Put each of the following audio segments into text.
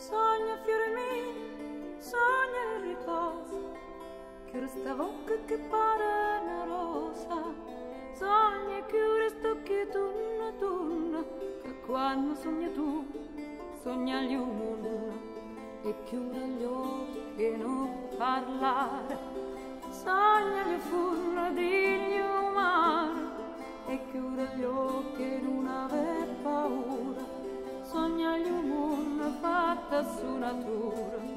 Sogna fiore mio, sogna il riposo, che resta bocca che pare una rosa. Sogna che resta che tunna, che quando sogna tu, sogna gli umuni e chiude gli occhi e non parlare. Sogna le furna degli umani e chiude gli occhi e non aver paura. Sogna gli umani fatta su natura.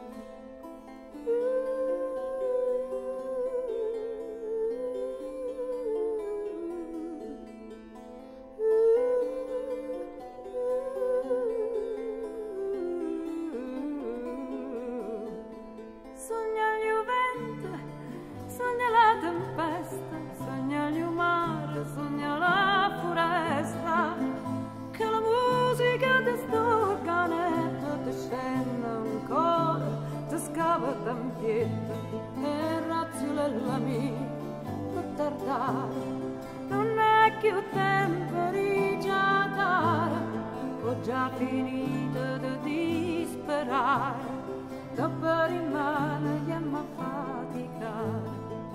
Sogna gli vento, sogna la tempesta, sogna gli mare, sogna la foresta, che la musica ti sto canetta, ti scende ancora, ti scava d'ampietta, e razzolella mia, non tardare, non è più tempo di giocare, ho già finito di disperare. Dopo rimane che mi faticare.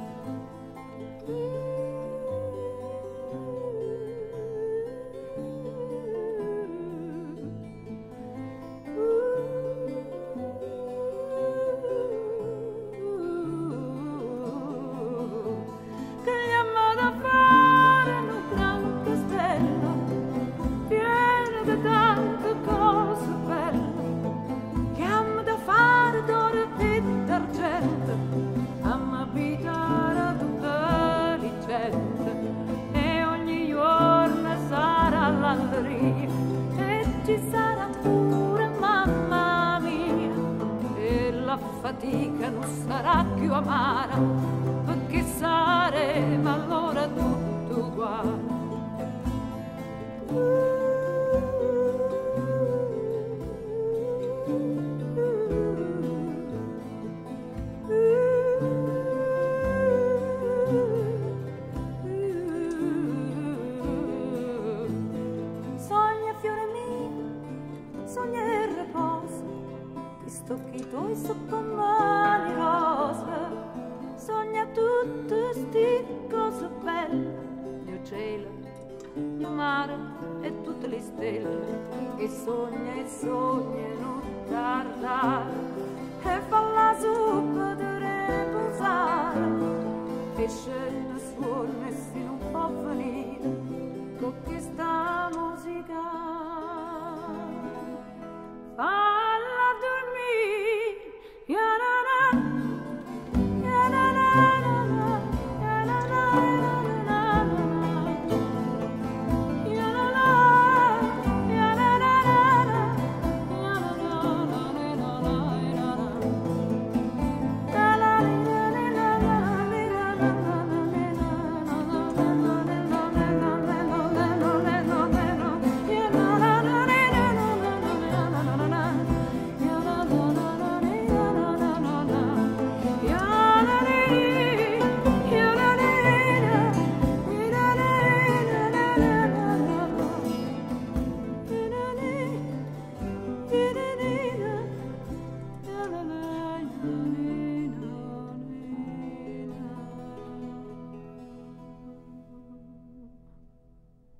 Che chiama da fare un gran castello pieno di tante cose belle. D'oro e d'argento, a abitare tutta la gente, e ogni giorno sarà l'alleria, e ci sarà pure mamma mia, e la fatica non sarà più amara, perché saremo allora tutto uguale. Sogna il riposo, ti stocchi tuoi sotto mani rose, sogna tutte sti cose belle, il cielo, il mare e tutte le stelle, e sogna non tardare, e fa la zuppa di riposare, e scende suona e si non può venire, con questa musica. Falla dormire, ya-na-na, ya-na-na-na-na, ya-na-na-na-na-na, ya-na-na, ya-na-na-na-na, na na na.